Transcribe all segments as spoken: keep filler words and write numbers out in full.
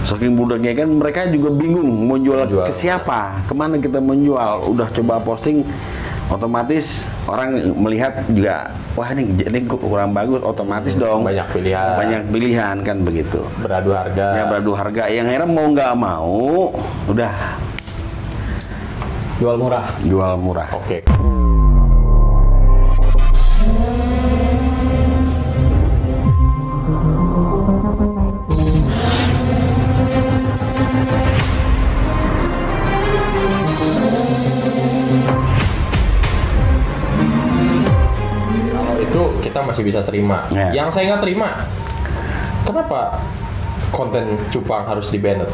Saking budaknya kan mereka juga bingung mau jual, Jual. ke siapa, kemana kita menjual. Udah coba posting, otomatis orang melihat juga, wah ini ini kurang bagus, otomatis dong Banyak pilihan. banyak pilihan kan begitu. Beradu harga. Ya beradu harga, yang akhirnya mau nggak mau udah Jual murah. jual murah. Oke. Kalau itu kita masih bisa terima. Ya. Yang saya nggak terima, kenapa konten cupang harus di-ban?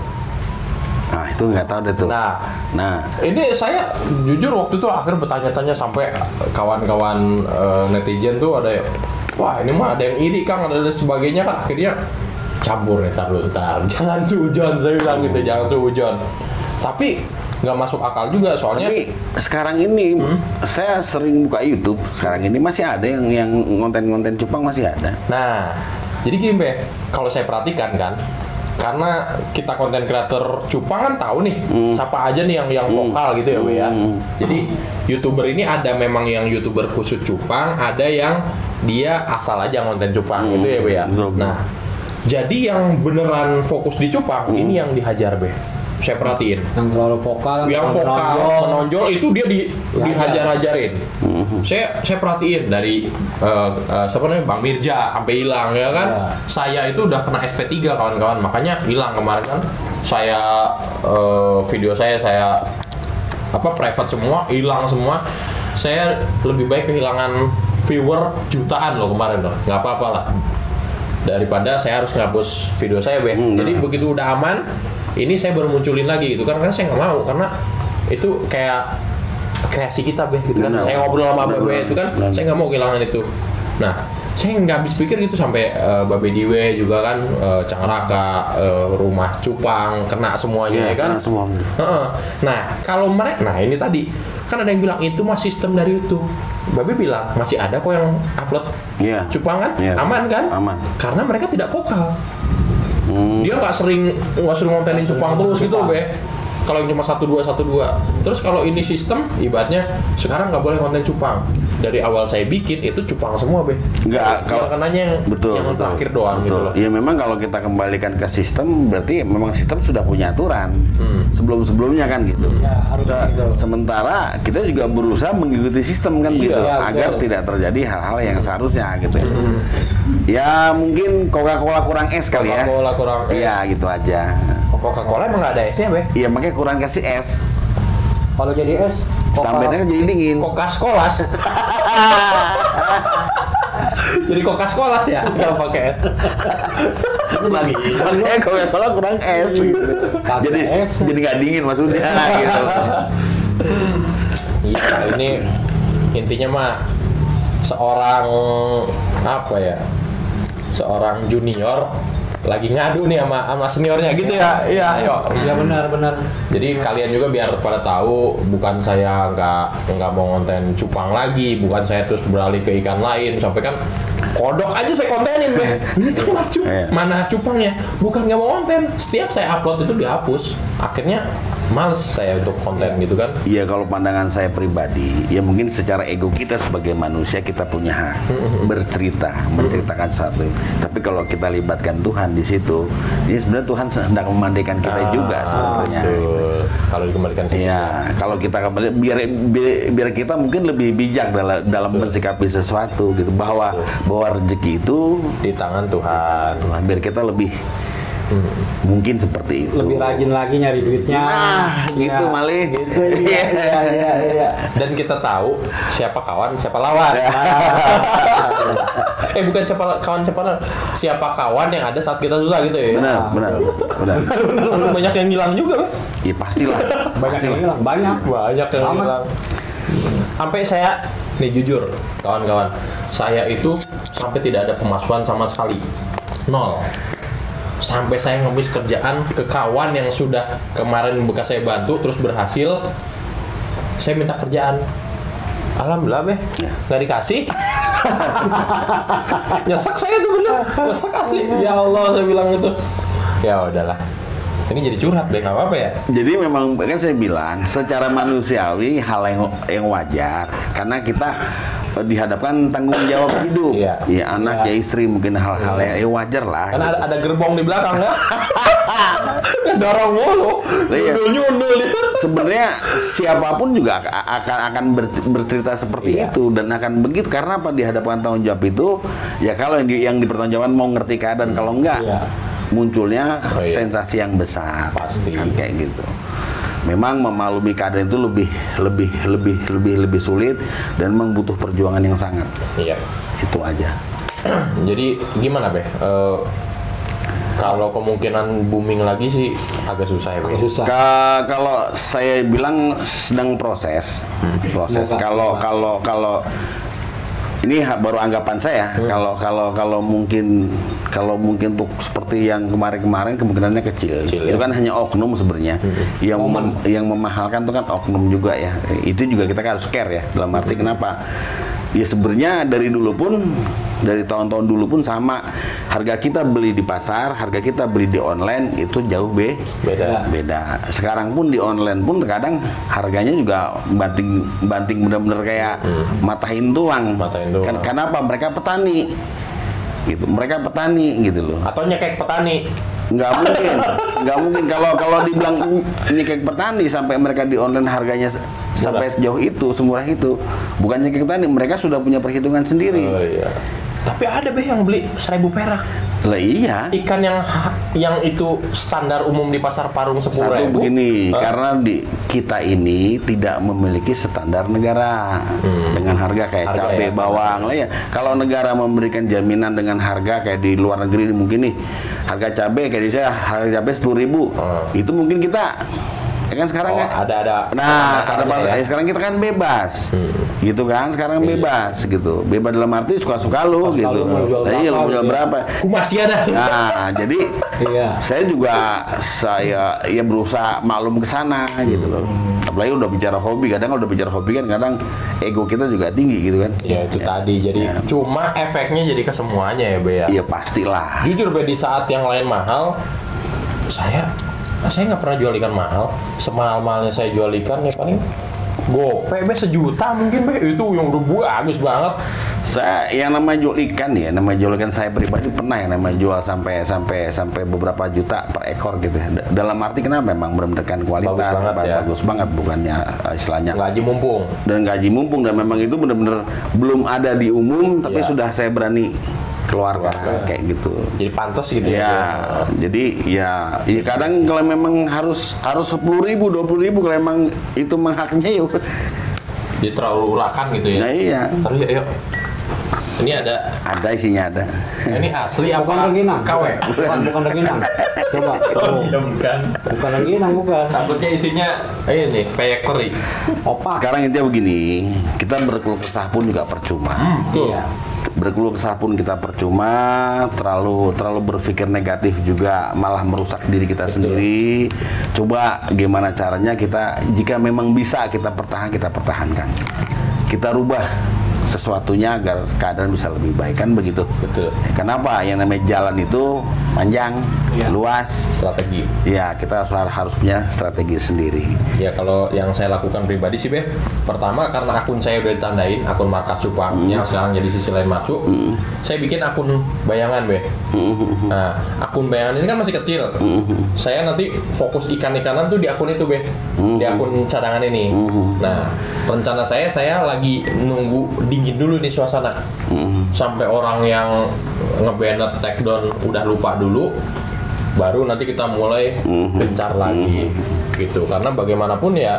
Nah itu nggak tahu deh tuh. Nah, Nah, ini saya jujur waktu itu akhirnya bertanya-tanya sampai kawan-kawan eh, netizen tuh ada, wah ini mah ada yang iri Kang, ada dan sebagainya kan, akhirnya campur nih, tar dulu, tar. Jangan sujon, saya bilang gitu, jangan sujon. Tapi nggak masuk akal juga soalnya. tapi sekarang ini saya sering buka YouTube. Sekarang ini masih ada yang yang konten-konten cupang masih ada. Nah, jadi gini Be, kalau saya perhatikan kan, karena kita konten kreator cupang kan tahu nih siapa aja nih yang yang vokal gitu ya Be ya. Jadi YouTuber ini ada memang yang YouTuber khusus cupang, ada yang dia asal aja konten cupang gitu ya Be ya. Betul. Nah, jadi yang beneran fokus di cupang ini yang dihajar Be. Saya perhatiin. Yang terlalu vokal, Yang terlalu vokal menonjol. menonjol itu dia di Ya, dihajar-hajarin. Saya saya perhatiin dari eh, eh, siapa namanya Bang Mirja sampai hilang ya kan. Ya. Saya itu udah kena S P tiga kawan-kawan, makanya hilang kemarin kan. Saya eh, video saya saya apa private semua, hilang semua. Saya lebih baik kehilangan viewer jutaan loh kemarin loh. Nggak apa-apa lah. Daripada saya harus ngapus video saya, Be. Hmm, Jadi begitu udah aman, ini saya baru munculin lagi gitu kan, karena saya nggak mau, karena itu kayak kreasi kita Be gitu kan. Benar. Saya ngobrol sama Benar, Babe itu kan, benar. saya nggak mau kehilangan itu. Nah, saya nggak habis pikir gitu sampai uh, Babe Diwe juga kan, uh, Cangraka, uh, Rumah Cupang kena semuanya ya, Iya, kan. kena semua. Heeh. Nah, kalau mereka, nah ini tadi kan ada yang bilang itu mah sistem dari YouTube. Babe bilang masih ada kok yang upload Iya. cupang kan, Iya. aman kan? Aman. Karena mereka tidak vokal. Hmm. Dia nggak sering nggak sering ngontenin cupang terus gitu loh Be. Kalau yang cuma satu dua satu dua. Terus kalau ini sistem, ibaratnya sekarang nggak boleh konten cupang. Dari awal saya bikin itu cupang semua Be. Nggak, kalau kalau- kenanya yang, Betul, yang betul. terakhir doang gitu Betul. loh. Ya memang kalau kita kembalikan ke sistem, berarti memang sistem sudah punya aturan Hmm. sebelum-sebelumnya kan gitu. Ya, harus Se- gitu. Sementara kita juga berusaha mengikuti sistem kan Iya, gitu, betul. agar tidak terjadi hal-hal yang seharusnya gitu. ya. Hmm. Ya mungkin Coca-Cola kurang es kali ya. Coca-Cola kurang es. Iya gitu aja. Coca-Cola emang nggak ada esnya Be. Iya makanya kurang kasih es. Kalau jadi es, Tambahannya kan jadi dingin. Coca Skolas. Jadi Coca Skolas ya, kalau pakai es. Lagi. Makanya Coca-Cola kurang es. Gitu. Kagak Jadi es. jadi nggak dingin maksudnya gitu. Iya, ini intinya mah seorang apa ya? Seorang junior lagi ngadu nih sama sama seniornya gitu ya. Iya, ayo. ya benar-benar. Jadi kalian juga biar pada tahu, bukan saya nggak nggak mau konten cupang lagi, bukan saya terus beralih ke ikan lain, sampai kan kodok aja saya kontenin Be. Ini kan mana cu- Iya. mana cupangnya? Bukan nggak mau konten, setiap saya upload itu dihapus. Akhirnya males saya untuk konten gitu kan. Iya kalau pandangan saya pribadi, ya mungkin secara ego kita sebagai manusia kita punya hak bercerita, menceritakan sesuatu. Tapi kalau kita libatkan Tuhan di situ, ini sebenarnya Tuhan sedang memandikan kita Ah, juga sebenarnya. betul. Kalau dikembalikan sih. Iya, kalau kita kembali biar, biar biar kita mungkin lebih bijak dalam dalam mensikapi sesuatu gitu, bahwa bahwa rezeki itu Di tangan Tuhan. Tuhan, biar kita lebih mungkin seperti itu. Lebih rajin lagi nyari duitnya. Nah, gitu Ya, Malih. Gitu iya iya iya. iya. Dan kita tahu siapa kawan, siapa lawan. eh bukan siapa kawan, siapa lawan. Siapa kawan yang ada saat kita susah gitu ya. Benar, benar, benar. Lalu banyak yang hilang juga, Be. Iya pastilah. Banyak yang hilang, banyak. Banyak yang Amat. hilang. Sampai saya, nih jujur, kawan-kawan, saya itu sampai tidak ada pemasukan sama sekali, nol. Sampai saya ngemis kerjaan ke kawan yang sudah kemarin bekas saya bantu, terus berhasil, saya minta kerjaan. Alhamdulillah Be, nggak dikasih. Nyesek saya tuh bener, nyesek asli. Ya Allah saya bilang itu. Ya udahlah. Ini jadi curhat deh, nggak apa-apa ya? Jadi memang kan saya bilang secara manusiawi hal yang yang wajar karena kita eh, dihadapkan tanggung jawab hidup. Iya. Ya anak, Iya. ya istri, mungkin hal-hal yang ya wajar lah. Karena gitu. ada, ada gerbong di belakang ya. Dorong mulu. Iya. Nyundul-nyundul dia. Sebenarnya siapapun juga ak- akan akan ber- bercerita seperti Iya. itu dan akan begitu karena apa dihadapkan tanggung jawab itu ya kalau yang, di, yang dipertanggungjawabkan mau ngerti keadaan kalau enggak Iya. munculnya Oh, iya. sensasi yang besar Pasti. kan kayak gitu. Memang memaklumi keadaan itu lebih lebih lebih lebih lebih sulit dan memang butuh perjuangan yang sangat. Iya. Itu aja. Jadi gimana Beh? Eh, kalau kemungkinan booming lagi sih agak susah ya Beh. Susah. Ka- kalau saya bilang sedang proses, proses. Semoga, Kalau semoga. kalau kalau ini ha- baru anggapan saya. Kalau kalau kalau mungkin kalau mungkin untuk seperti yang kemarin-kemarin kemungkinannya kecil. Kecil, Itu ya. kan hanya oknum sebenarnya. Yang mem- yang memahalkan itu kan oknum juga ya. Itu juga kita kan harus care ya. Dalam arti kenapa? Ya sebenarnya dari dulu pun dari tahun-tahun dulu pun sama harga kita beli di pasar, harga kita beli di online itu jauh be Beda. beda. Sekarang pun di online pun terkadang harganya juga banting banting benar-benar kayak matahin tulang. Matahin tulang. Kan kenapa? Mereka petani. Gitu. Mereka petani gitu loh. Atau nyekek petani. Nggak mungkin, nggak mungkin kalau kalau dibilang ini kayak petani sampai mereka di online harganya se- sampai sejauh itu, semurah itu, bukannya kayak petani, mereka sudah punya perhitungan sendiri. Oh iya. Tapi ada Beh yang beli seribu perak. Lah iya. Ikan yang yang itu standar umum di pasar Parung sepuluh Satu ribu. begini, karena di kita ini tidak memiliki standar negara dengan harga kayak Harga cabai, ya, bawang lah ya. Kalau negara memberikan jaminan dengan harga kayak di luar negeri mungkin nih harga cabai kayak di saya harga cabai sepuluh ribu, itu mungkin kita ya kan sekarang Oh, kan ada ada. nah dasarnya ada pas ya. eh, sekarang kita kan bebas gitu kan sekarang Iya. bebas gitu bebas dalam arti suka-suka lu Suka gitu lu mau jual nah, iya berapa lu jual gitu ya. berapa Ku masih ada. nah jadi Iya. saya juga saya ya berusaha maklum ke sana gitu loh. Apalagi udah bicara hobi, kadang kalau udah bicara hobi kan kadang ego kita juga tinggi gitu kan. Ya itu tadi. Jadi Ya. cuma efeknya jadi ke semuanya ya Be ya. Iya pastilah. Jujur Be di saat yang lain mahal, saya saya nggak pernah jual ikan mahal. Semahal-mahalnya saya jual ikan ya paling gope Be sejuta mungkin Be, itu yang udah bagus banget. Saya yang namanya jual ikan ya, namanya jual ikan saya pribadi pernah yang namanya jual sampai sampai sampai beberapa juta per ekor gitu ya. Da- Dalam arti kenapa? Memang benar-benar kan kualitas Bagus banget ba- ya. bagus banget bukannya uh, istilahnya Gaji mumpung. dan gaji mumpung dan memang itu benar-benar belum ada di umum tapi Iya. sudah saya berani keluarkan Keluarkan. kayak gitu. Jadi pantas gitu ya. Ya, jadi ya, ya kadang kalau memang harus harus sepuluh ribu, dua puluh ribu kalau memang itu menghaknya ya. Jadi terlalu urakan gitu ya. Nah iya, Taruh ya, yuk. Ini ada. ada isinya ada. Ini asli apa? Bukan rengginang. K W. Bukan bukan rengginang. Coba. Oh iya bukan. Bukan rengginang bukan. Takutnya isinya ini peyek teri. Opak. Sekarang intinya begini, kita berkeluh kesah pun juga percuma. Iya. Berkeluh kesah pun kita percuma, terlalu terlalu berpikir negatif juga malah merusak diri kita sendiri. Coba gimana caranya kita jika memang bisa kita pertahan kita pertahankan. Kita rubah sesuatunya agar keadaan bisa lebih baik kan begitu. Betul. Kenapa? Yang namanya jalan itu panjang, Iya. luas. Strategi. Ya kita harus harus punya strategi sendiri. Ya kalau yang saya lakukan pribadi sih Beh, pertama karena akun saya udah ditandain, akun Markas Cupang yang sekarang jadi sisi lain Macu, saya bikin akun bayangan Beh. Nah, akun bayangan ini kan masih kecil. Saya nanti fokus ikan-ikanan tuh di akun itu Beh, di akun cadangan ini. Nah, rencana saya saya lagi nunggu dingin dulu nih suasana, sampai orang yang ngebanet take down udah lupa dulu. Baru nanti kita mulai gencar lagi gitu karena bagaimanapun ya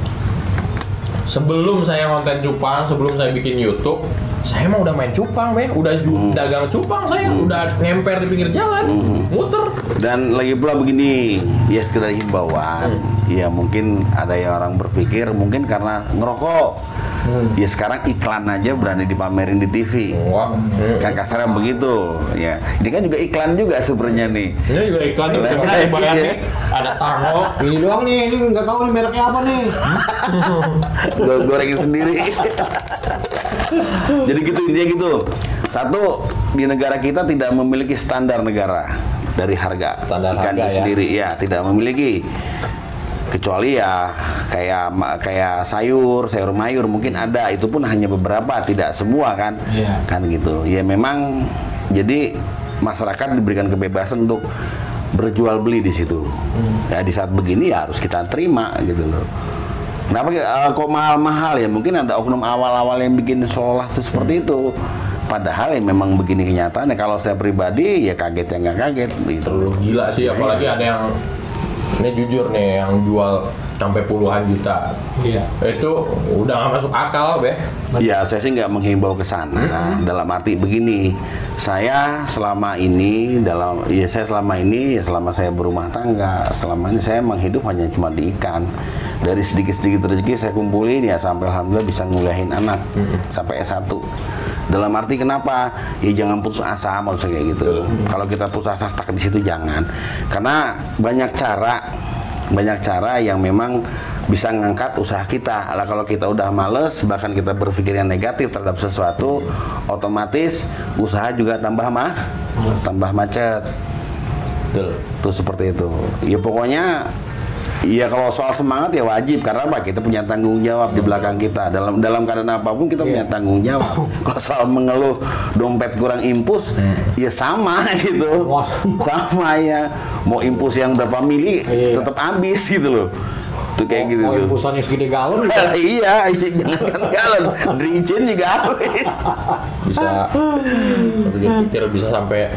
sebelum saya konten cupang sebelum saya bikin YouTube saya mah udah main cupang Beh udah ju- dagang cupang saya udah ngemper di pinggir jalan muter Dan lagi pula begini, ya sekedar himbauan. Ya mungkin ada yang orang berpikir mungkin karena ngerokok. Ya sekarang iklan aja berani dipamerin di T V. wah hmm. Kan kasarnya begitu. Ya, ini kan juga iklan juga sebenarnya nih. ini juga iklan nih Iya. pernah dibayar nih ada tango Ini doang nih, ini nggak tahu nih mereknya apa nih. Gue gorengin sendiri. Jadi gitu intinya gitu. Satu, di negara kita tidak memiliki standar negara. dari harga Standar ikan harga itu ya. sendiri, ya tidak memiliki. Kecuali ya kayak kayak sayur, sayur mayur mungkin ada, itu pun hanya beberapa, tidak semua kan, Iya. kan gitu. Ya memang jadi masyarakat diberikan kebebasan untuk berjual beli di situ. Hmm. Ya di saat begini ya harus kita terima gitu loh. Kenapa uh, kok mahal-mahal ya? Mungkin ada oknum awal-awal yang bikin seolah tuh seperti itu. Padahal ya memang begini kenyataannya. Kalau saya pribadi ya kaget ya nggak kaget. Gitu. Terlalu gila sih, apalagi ada yang ini jujur nih yang jual sampai puluhan juta. Iya. Itu udah nggak masuk akal, Be. Ya saya sih nggak menghimbau ke sana. Nah, dalam arti begini, saya selama ini dalam ya saya selama ini ya selama saya berumah tangga, selama ini saya menghidup hanya cuma di ikan. Dari sedikit-sedikit rezeki saya kumpulin ya sampai alhamdulillah bisa nguliahin anak sampai S satu. Dalam arti kenapa? Ya jangan putus asa maksudnya kayak gitu. Kalau kita putus asa stuck di situ jangan. Karena banyak cara, banyak cara yang memang bisa ngangkat usaha kita. Lah kalau kita udah males, bahkan kita berpikir yang negatif terhadap sesuatu, otomatis usaha juga tambah mah, tambah macet. Betul. Tuh seperti itu. Ya pokoknya iya kalau soal semangat ya wajib, karena apa? Kita punya tanggung jawab di belakang kita. Dalam dalam keadaan apapun kita punya tanggung jawab. Kalau soal mengeluh dompet kurang impus, ya sama gitu. Wah. Sama ya. Mau impus yang berapa mili Iya. tetap habis gitu loh. Tuh kayak gitu Oh, tuh. impusan yang segede galon. Iya, jangan galon. Dricin juga habis. Bisa pikir-pikir bisa sampai.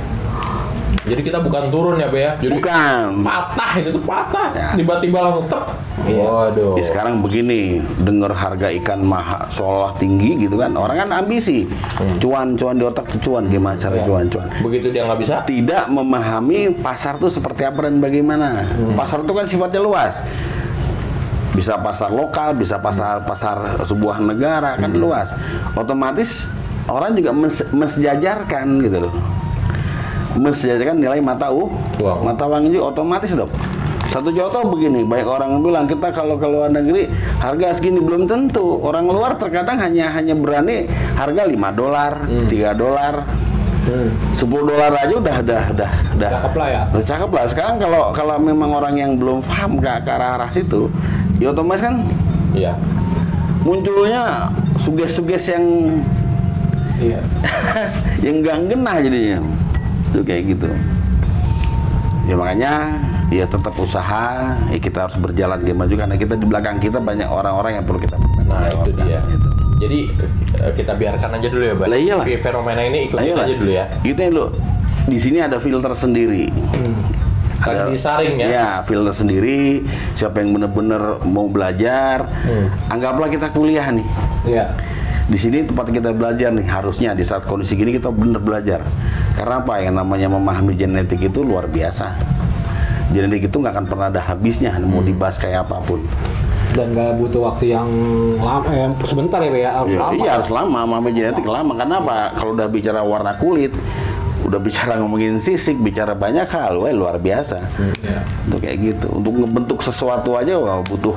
Jadi kita bukan turun ya, Be ya. Jadi Bukan. patah, itu tuh patah. Ya. Tiba-tiba langsung tep. Waduh. Ya, sekarang begini, dengar harga ikan mahal seolah tinggi gitu kan, orang kan ambisi, cuan-cuan di otak, cuan gimana cara Ya. cuan-cuan. Begitu dia nggak bisa. Tidak memahami pasar itu seperti apa dan bagaimana. Pasar itu kan sifatnya luas. Bisa pasar lokal, bisa pasar pasar sebuah negara kan luas. Otomatis orang juga mes- mensejajarkan gitu loh. Mensejajarkan nilai mata u, Uang. mata uang juga otomatis dong. Satu contoh begini, banyak orang bilang kita kalau ke luar negeri harga segini, belum tentu. Orang luar terkadang hanya hanya berani harga lima dolar, tiga dolar. sepuluh dolar aja udah udah udah udah Cakep lah ya. udah cakep lah. Sekarang kalau kalau memang orang yang belum paham ke, ke arah arah situ, ya otomatis kan Iya. munculnya suges-suges yang Iya. yang nggak ngena jadinya. Itu kayak gitu. Ya makanya ya tetap usaha, ya kita harus berjalan di maju karena kita di belakang kita banyak orang-orang yang perlu kita Nah, itu pertanggungjawabkan, dia. gitu. Jadi eh, kita biarkan aja dulu ya, Bang. Lah iyalah. Fenomena ini ikutin Lah iyalah. aja dulu ya. Gitu ya lo. Di sini ada filter sendiri. Lagi disaring ya. Ya, filter sendiri. Siapa yang benar-benar mau belajar, anggaplah kita kuliah nih. Iya. Di sini tempat kita belajar nih, harusnya di saat kondisi gini kita benar belajar. Karena apa? Yang namanya memahami genetik itu luar biasa. Genetik itu nggak akan pernah ada habisnya, mau dibahas kayak apapun. Dan nggak butuh waktu yang lama, eh, sebentar ya, Be, ya, harus Ya, lama. iya harus lama, memahami genetik lama. Karena apa? Kalau udah bicara warna kulit, udah bicara ngomongin sisik, bicara banyak hal, wah luar biasa. Iya. Untuk kayak gitu, untuk ngebentuk sesuatu aja wah butuh.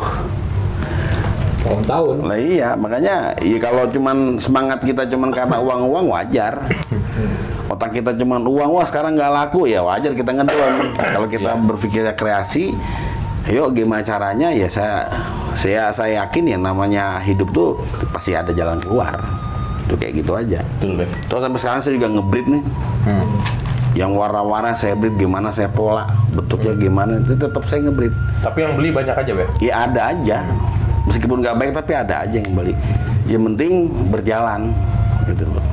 Tahun-tahun. Lah iya, makanya ya kalau cuman semangat kita cuman karena uang-uang wajar. Otak kita cuman uang, wah sekarang nggak laku ya wajar kita ngedon. Kalau kita berpikirnya kreasi, yuk gimana caranya ya saya saya saya yakin ya namanya hidup tuh pasti ada jalan keluar. Itu kayak gitu aja. Betul, Be. Terus sampai sekarang saya juga ngebreed nih. Yang warna-warna saya breed gimana, saya pola bentuknya gimana, itu tetap saya ngebreed. Tapi yang beli banyak aja, Be. Ya ada aja, meskipun nggak baik tapi ada aja yang beli. Yang penting berjalan, gitu loh.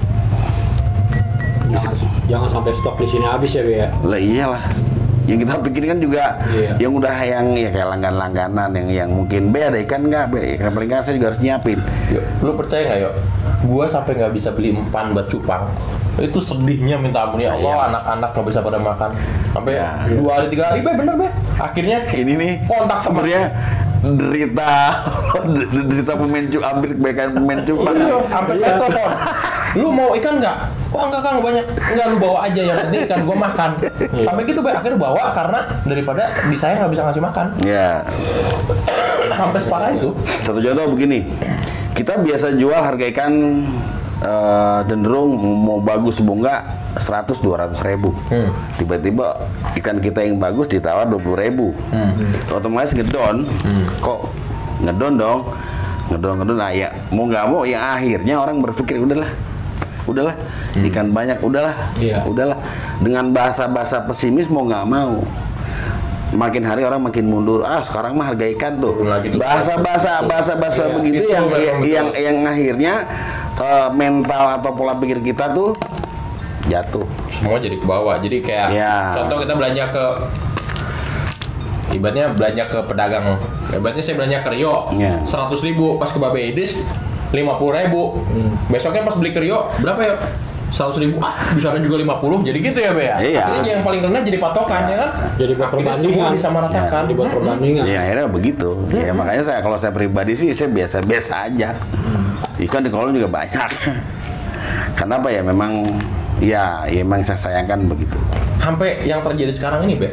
Jangan, jangan sampai stok di sini habis ya, Be, ya. Lah iyalah. Yang kita pikirin kan juga Iya. yang udah yang ya kayak langganan-langganan yang yang mungkin be ada ikan nggak be, ikan paling nggak saya juga harus nyiapin. Yuk, lu percaya nggak, Yuk? Gua sampai nggak bisa beli empan buat cupang. Itu sedihnya minta ampun ya Allah, anak-anak nggak bisa pada makan. Sampai Ya. dua hari tiga hari, Be, bener, Be. Akhirnya Ini nih kontak sama sebenarnya derita derita pemain cuk hampir kebaikan pemain cupang. Iya, sampai saya telepon. Lu mau ikan nggak? Wah enggak Kang, banyak. Enggak, lu bawa aja, yang penting ikan gua makan. Sampai gitu, Be, akhirnya bawa karena daripada di saya nggak bisa ngasih makan. Ya. Sampai separah itu. Satu contoh begini, kita biasa jual harga ikan eh, cenderung mau bagus mau enggak seratus dua ratus ribu. Hmm. Tiba-tiba ikan kita yang bagus ditawar dua puluh ribu. Hmm. Otomatis ngedon. Hmm. Kok ngedon dong? Ngedon ngedon. Nah, ya mau nggak mau yang akhirnya orang berpikir udahlah, udahlah hmm. ikan banyak, udahlah, yeah. udahlah. Dengan bahasa-bahasa pesimis mau nggak mau. Makin hari orang makin mundur. Ah sekarang mah harga ikan tuh. Bahasa-bahasa bahasa-bahasa ya, begitu yang yang, yang yang akhirnya uh, mental atau pola pikir kita tuh jatuh. Semua jadi ke bawah. Jadi kayak ya. Contoh kita belanja ke ibaratnya belanja ke pedagang. Ibaratnya saya belanja ke Rio ya. seratus ribu, pas ke Babe Idis lima puluh ribu. Hmm. Besoknya pas beli ke Rio berapa ya? seratus ribu, ah bisa juga lima puluh, jadi gitu ya Be ya? Iya. Akhirnya yang paling rendah jadi patokan ya, ya kan? Jadi buat perbandingan, disamaratakan, ya. Dibuat perbandingan. Iya akhirnya begitu. Hmm. Ya makanya saya kalau saya pribadi sih saya biasa-biasa aja. Hmm. Ikan di kolam juga banyak. Kenapa ya? Memang ya, ya memang saya sayangkan begitu. Sampai yang terjadi sekarang ini Be,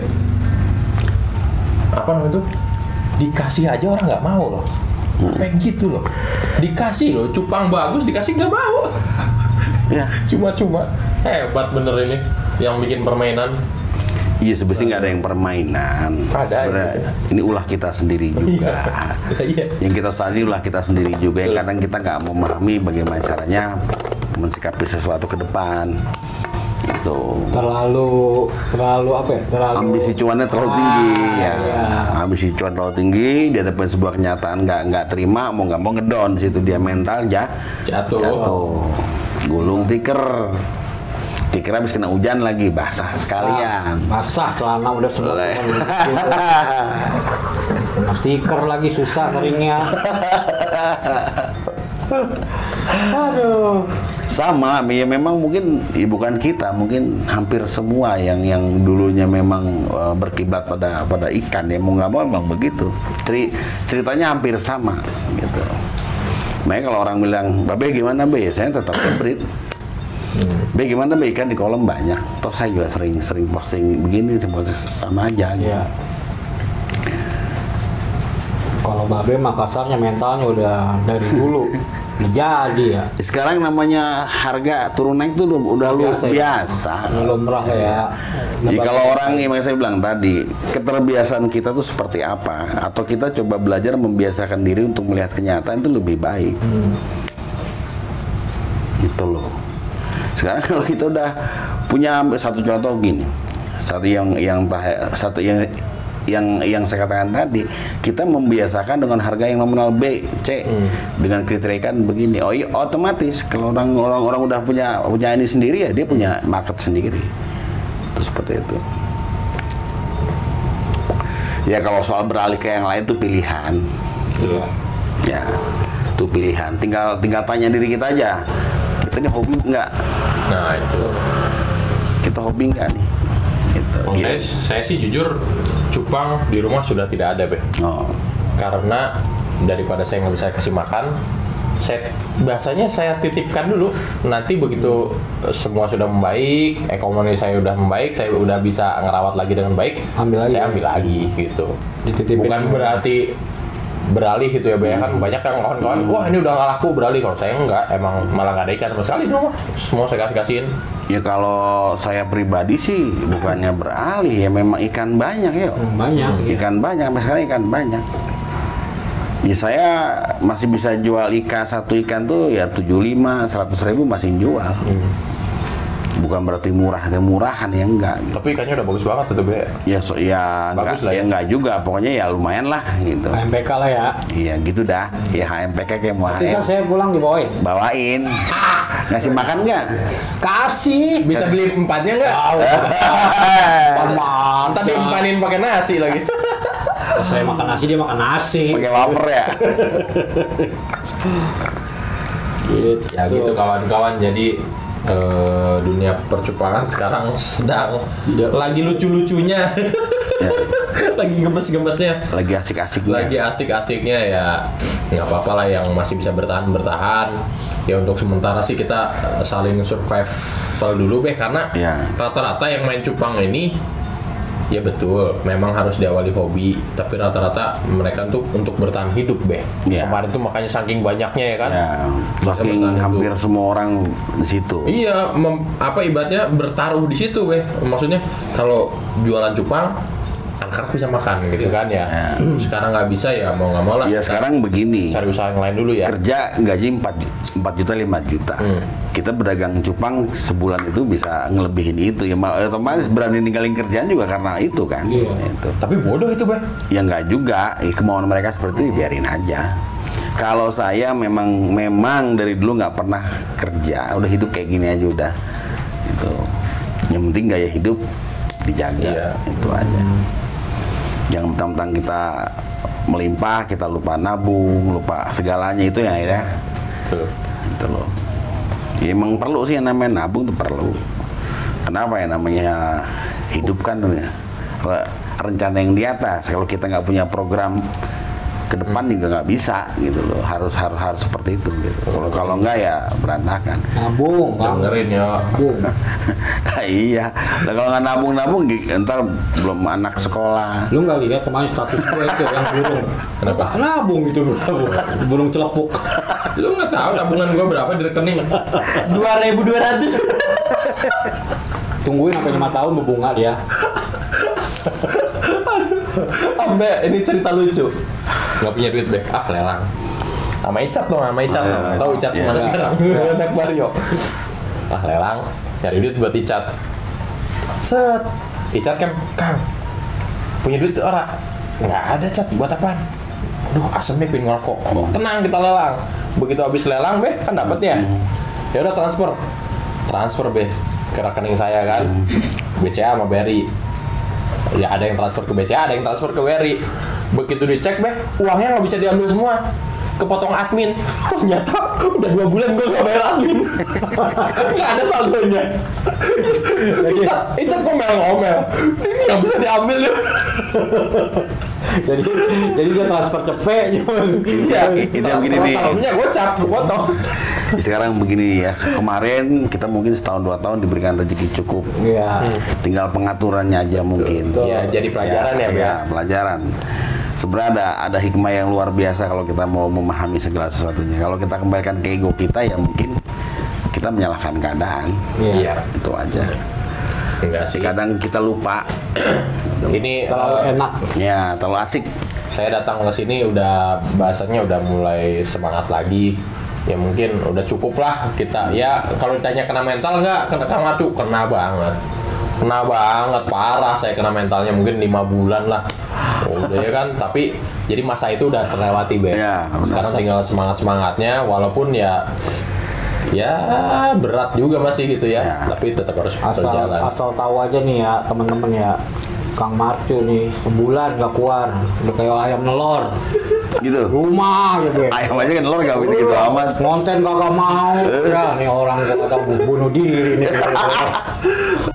apa namanya itu? Dikasih aja orang nggak mau loh. Hmm. Kayak gitu loh. Dikasih loh, cupang bagus dikasih nggak mau. Ya. Cuma-cuma hebat bener ini yang bikin permainan. Iya sebetulnya nggak ada yang permainan. Ada. Ini ulah kita sendiri juga. Iya. Yang kita sendiri ulah kita sendiri juga. Yang kadang kita nggak memahami bagaimana caranya mensikapi sesuatu ke depan. Itu. Terlalu terlalu apa ya? Terlalu ambisi cuannya terlalu ah, tinggi. Ya. Ya. Ambisi cuan terlalu tinggi. Dia dapat sebuah kenyataan nggak nggak terima, mau nggak mau ngedon situ dia mental ya jatuh. jatuh. Gulung tiker, tiker habis kena hujan lagi basah sekalian. Basah celana udah semua. Tiker lagi susah keringnya. Aduh. Sama, ya memang mungkin ya bukan kita, mungkin hampir semua yang yang dulunya memang uh, berkiblat pada pada ikan ya mau nggak mau memang begitu. Ceri, ceritanya hampir sama gitu. Makanya kalau orang bilang, Babe gimana Be? Saya tetap hybrid. Be gimana Be? Ikan di kolam banyak. Toh saya juga sering-sering posting begini, sama aja. Ya. Kalau Babe Makassarnya mentalnya udah dari dulu. Jadi ya. Sekarang namanya harga turun naik tuh udah lu biasa. biasa. Lumrah ya. Jadi kalau orang yang saya bilang tadi, keterbiasaan kita tuh seperti apa? Atau kita coba belajar membiasakan diri untuk melihat kenyataan itu lebih baik. Hmm. Gitu loh. Sekarang kalau kita udah punya satu contoh gini, satu yang yang satu yang yang yang saya katakan tadi, kita membiasakan dengan harga yang nominal B, C, hmm. dengan kriteria ikan begini. Oh iya, otomatis kalau orang orang orang udah punya punya ini sendiri ya dia punya market sendiri. Terus seperti itu. Ya kalau soal beralih ke yang lain itu pilihan. Iya. Ya, itu pilihan. Tinggal tinggal tanya diri kita aja. Kita ini hobi nggak? Nah itu. Kita hobi nggak nih? Gitu. Oh, saya, saya sih jujur cupang di rumah sudah tidak ada Be. Oh. Karena daripada saya nggak bisa kasih makan, saya biasanya saya titipkan dulu. Nanti begitu semua sudah membaik, ekonomi saya udah membaik, saya udah bisa ngerawat lagi dengan baik, ambil lagi. Saya ambil lagi gitu. Dititipin. Bukan berarti beralih gitu ya Be. Hmm. Kan banyak yang kawan-kawan, wah ini udah nggak laku beralih. Kalau saya enggak, emang malah nggak ada ikan sama sekali di rumah. Semua saya kasih-kasihin. Ya kalau saya pribadi sih bukannya beralih ya, memang ikan banyak ya. Banyak. Ikan iya. banyak, sampai sekarang ikan banyak. Ya saya masih bisa jual ikan satu ikan tuh ya tujuh puluh lima, seratus ribu masih jual. Hmm. Bukan berarti murah, ada murahan ya enggak. Gitu. Tapi ikannya udah bagus banget tuh Be. Ya so, ya bagus enggak, lah ya. ya enggak juga, pokoknya ya lumayan lah gitu. H M P K lah ya. Iya gitu dah. Ya H M P K kayak mau H M. Ketika saya pulang dibawain. Bawain. Ngasih makan enggak? Kasih. Bisa beli empatnya enggak? Paman. Tapi empanin pakai nasi lagi. Saya makan nasi, dia makan nasi. Pakai wafer ya. Gitu. Ya gitu kawan-kawan. Jadi uh, dunia percupangan sekarang sedang ya. lagi lucu-lucunya. Ya. Lagi gemes-gemesnya. Lagi asik-asiknya. Lagi asik-asiknya ya. Nggak apa-apa lah yang masih bisa bertahan-bertahan. Ya untuk sementara sih kita saling survival dulu Be, karena ya. rata-rata yang main cupang ini Ya betul, memang harus diawali hobi, tapi rata-rata mereka tuh untuk bertahan hidup, Beh. Iya. Kemarin tuh makanya saking banyaknya ya kan. Ya, Mereka saking bertahan hampir hidup. semua orang di situ. Iya, mem- apa ibaratnya bertaruh di situ, Beh. Maksudnya kalau jualan cupang anak-anak bisa makan gitu kan ya. Ya. Sekarang nggak bisa ya mau nggak mau lah. Ya kita sekarang begini, cari usaha yang lain dulu ya. kerja gaji empat juta lima juta. Hmm. Kita berdagang cupang sebulan itu bisa ngelebihin itu ya, ma- otomatis berani ninggalin kerjaan juga karena itu kan. Iya. Itu. Tapi bodoh itu, Beh. Ya nggak juga, ya, kemauan mereka seperti itu biarin aja. Kalau saya memang memang dari dulu nggak pernah kerja, udah hidup kayak gini aja udah. Itu. Yang penting gaya hidup dijaga, Iya. itu aja. Jangan mentang-mentang kita melimpah, kita lupa nabung, lupa segalanya itu ya akhirnya. Tuh. Gitu loh. Ya, emang perlu sih yang namanya nabung tuh perlu. Kenapa ya namanya hidup kan ya, re- rencana yang di atas. Kalau kita nggak punya program ke depan juga nggak bisa gitu loh. Harus harus harus seperti itu gitu. Kalau kalau nggak ya berantakan. Nabung, Bang. Dengerin ya. Nabung. Iya. Nah, kalau nggak nabung-nabung ntar belum anak sekolah. Lu nggak lihat kemarin status gue itu yang burung. Kenapa? Nabung gitu nabung. Burung celepuk. Lu nggak tahu tabungan gua berapa di rekening? dua ribu dua ratus. Tungguin sampai lima tahun berbunga dia. Ambe, ini cerita lucu. Nggak punya duit, Beh. Ah, lelang. Sama Icat dong, sama Icat. Oh, iya. Tahu Icat Iya. kemana sekarang? Anak Mario. Ah, lelang. Cari duit buat Icat. Set. Icat kan, Kang. Punya duit tuh orang? Nggak ada, Cat. Buat apaan? Aduh, asemnya pin ngerokok. Oh, tenang, kita lelang. Begitu habis lelang, Beh, kan dapatnya. Ya udah transfer. Transfer, Beh, ke rekening saya kan. B C A sama B R I. Ya ada yang transfer ke B C A, ada yang transfer ke W R I. Begitu dicek, Beh, uangnya nggak bisa diambil semua. Kepotong admin. Ternyata udah dua bulan gue nggak bayar admin. Nggak ada saldonya. Icat, Icat ngomel-ngomel. Ini nggak bisa diambil ya. jadi jadi dia transfer cepet cuman. Iya, itu yang begini nih. Tahunnya gocap, kepotong. Sekarang begini ya. Kemarin kita mungkin setahun dua tahun diberikan rezeki cukup. Iya. Tinggal pengaturannya aja mungkin. Ya, jadi pelajaran ya, Beh. ya, pelajaran. Sebenarnya ada ada hikmah yang luar biasa kalau kita mau memahami segala sesuatunya. Kalau kita kembalikan ke ego kita ya mungkin kita menyalahkan keadaan. Iya. Itu aja. Enggak sih. Kadang kita lupa. Ini Terlalu eh, enak. Ya, terlalu asik. saya datang ke sini udah bahasanya udah mulai semangat lagi. Ya mungkin udah cukup lah kita. Ya kalau ditanya kena mental nggak, kena Kang Marcu, kena banget. Kena banget, parah saya kena mentalnya mungkin lima bulan lah. Udah ya kan, tapi jadi masa itu udah terlewati, Be. Ya, Sekarang tinggal semangat-semangatnya walaupun ya ya berat juga masih gitu ya, Ya. tapi tetap harus Asal berjalan. asal tahu aja nih ya teman-teman ya, Kang Marcu nih sebulan nggak keluar udah kayak ayam nelor Gitu. rumah gitu ya. Ayam aja kan telur gak gitu-gitu amat. Ngonten kagak mau ya nih orang gua kata bunuh diri nih.